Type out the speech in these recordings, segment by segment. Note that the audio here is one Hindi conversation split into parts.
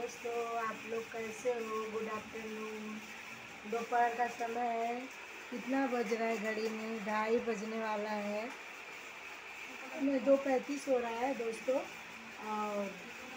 दोस्तों, आप लोग कैसे हो? Good afternoon. दोपहर का समय है। कितना बज रहा है? घड़ी में 2:30 बजने वाला है। मैं 2:35 हो रहा है दोस्तों। और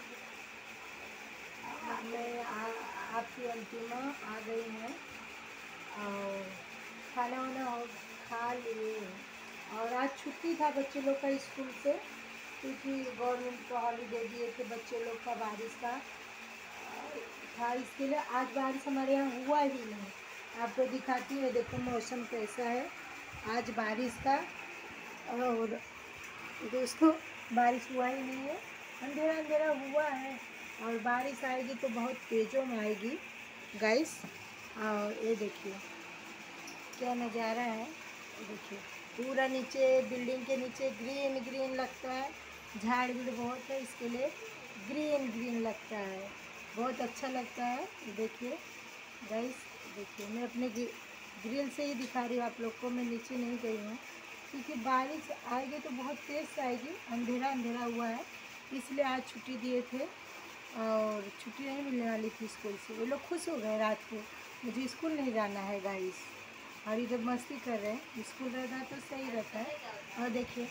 मैं आपकी अंतिमा आ गई हूँ और खाना वाना हो खा लिए। और आज छुट्टी था बच्चे लोग का स्कूल से, क्योंकि गवर्नमेंट को हॉलीडे दिए थे बच्चे लोग का, बारिश का था। इसके लिए आज बारिश हमारे यहाँ हुआ ही नहीं। आपको दिखाती है, देखो मौसम कैसा है आज बारिश का। और दोस्तों बारिश हुआ ही नहीं है, अंधेरा अंधेरा हुआ है। और बारिश आएगी तो बहुत तेज़ों में आएगी गाइस। और ये देखिए क्या नज़ारा है। देखिए पूरा नीचे बिल्डिंग के नीचे ग्रीन ग्रीन लगता है। झाड़ भी बहुत है, इसके लिए ग्रीन ग्रीन लगता है, बहुत अच्छा लगता है। देखिए गाइस, देखिए मैं अपने ग्रिल से ही दिखा रही हूँ आप लोग को, मैं नीचे नहीं गई हूँ क्योंकि बारिश आएगी तो बहुत तेज़ से आएगी। अंधेरा अंधेरा हुआ है, इसलिए आज छुट्टी दिए थे और छुट्टी नहीं मिलने वाली थी स्कूल से। वो लोग खुश हो गए रात को, मुझे स्कूल नहीं जाना है गाइस। और इधर मस्ती कर रहे हैं, स्कूल रहता है तो सही रहता है। और देखिए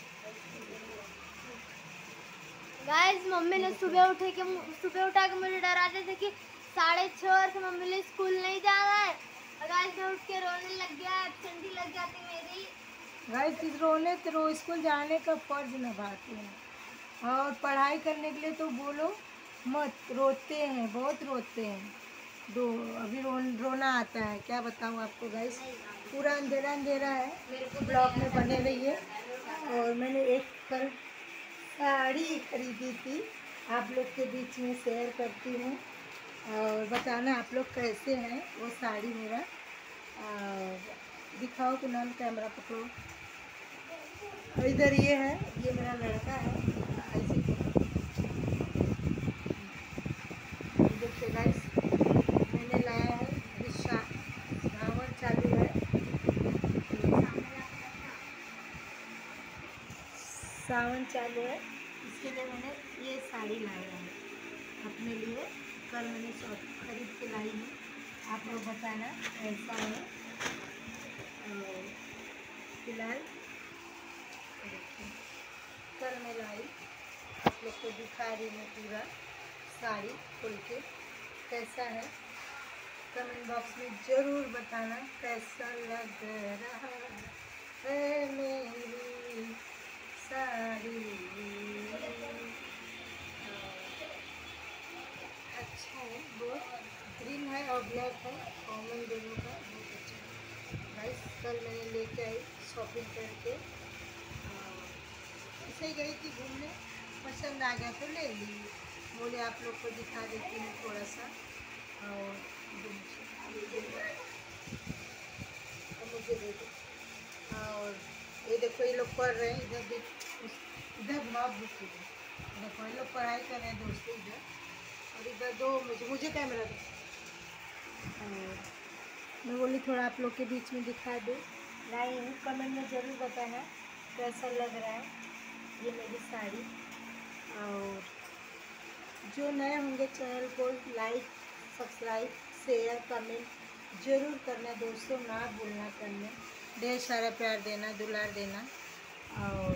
गाइस, मम्मी ने सुबह उठा के मुझे डराते थे कि 6:30 से मम्मी ने स्कूल नहीं जाना है। और गाइस मैं उठ के रोने लग गया, एब्सेंटी लग जाती मेरी। गाइस किस रोने तो स्कूल जाने का फर्ज निभाते हैं और पढ़ाई करने के लिए तो बोलो मत, रोते हैं, बहुत रोते हैं। अभी रोना आता है, क्या बताऊँ आपको गाइस। पूरा अंधेरा अंधेरा है। ब्लॉक में बने रहिए। और मैंने एक कल साड़ी खरीदी थी, आप लोग के बीच में शेयर करती हूँ और बताना आप लोग कैसे हैं वो साड़ी मेरा। और दिखाओ कुनाल, कैमरा पकड़ो। और इधर ये है, ये मेरा लड़का है। ऐसे देखिए गाइस, मैंने लाया है, अभी सावन चालू है, सावन चालू है, इसके लिए मैंने ये साड़ी लाया है अपने लिए। कल मैंने शॉप खरीद के लाई हूँ, आप लोग बताना कैसा है। फिलहाल कल मैं लाई, आप लोग को दिखा रही हूँ पूरा साड़ी खोल के कैसा है। कमेंट बॉक्स में ज़रूर बताना कैसा लग रहा है मेरी साड़ी। अच्छा है, बहुत ग्रीन है और ब्लैक है, कॉमन दोनों का, बहुत अच्छा है गाइस। कल मैंने लेके आई शॉपिंग करके, ऐसे ही गई थी घूमने, पसंद आ गया तो ले ली। बोले आप लोग को दिखा देती हूँ थोड़ा सा। और मुझे दे दो। और ये देखो ये लोग पढ़ रहे हैं, इधर इधर ब्लॉग देखिए, देखो ये लोग पढ़ाई कर रहे हैं दोस्तों इधर। और इधर दो, मुझे कैमरा दो। और मैं बोली थोड़ा आप लोग के बीच में दिखा दूँ, लाई हूँ। कमेंट में ज़रूर बताना कैसा लग रहा है ये मेरी साड़ी। और जो नए होंगे चैनल को लाइक, सब्सक्राइब, शेयर, कमेंट ज़रूर करना दोस्तों, ना भूलना करना। ढेर सारा प्यार देना, दुलार देना। और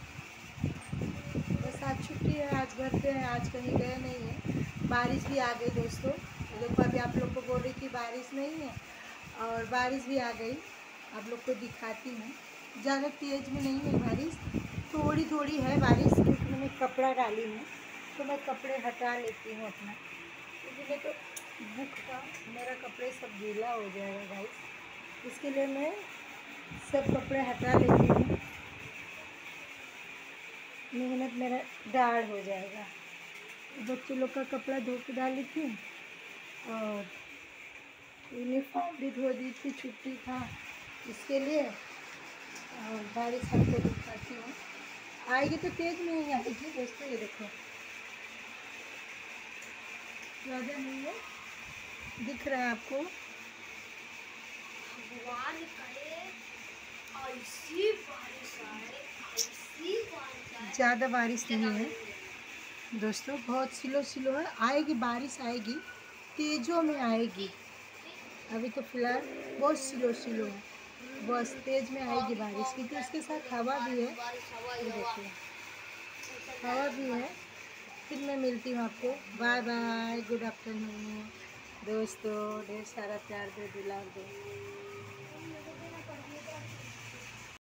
बस आज छुट्टी है, आज घर पे है, आज कहीं गए नहीं है। बारिश भी आ गई दोस्तों, देखो अभी आप लोग को बोल रही थी बारिश नहीं है, और बारिश भी आ गई। आप लोग को दिखाती हूँ, ज़्यादा तेज़ में नहीं है बारिश, थोड़ी थोड़ी है बारिश, क्योंकि मैंने कपड़ा डाली हूँ तो मैं कपड़े हटा लेती हूँ अपना, क्योंकि मैं तो बुक का मेरा कपड़े सब गीला हो जाएगा गाइस, इसके लिए मैं सब कपड़े हटा लेती हूँ, मेहनत मेरा दाढ़ हो जाएगा। बच्चे लोग का कपड़ा धो के डाली थी और यूनिफॉर्म भी धो दी थी, छुट्टी था इसके लिए। और बारिश आपको दिखाती हूँ, आएगी तो तेज़ नहीं आएगी दोस्तों। ये देखो ज़्यादा नहीं है, दिख रहा है आपको। ज़्यादा बारिश नहीं है, दोस्तों बहुत स्लो स्लो है, आएगी बारिश आएगी, तेज़ों में आएगी। अभी तो फिलहाल बहुत स्लो स्लो है, बस तेज़ में आएगी बारिश, क्योंकि उसके साथ हवा भी है। ये देखिए हवा भी है। फिर मैं मिलती हूँ आपको। बाय बाय, गुड आफ्टरनून दोस्तों, ढेर सारा प्यार दो, दुलार दो।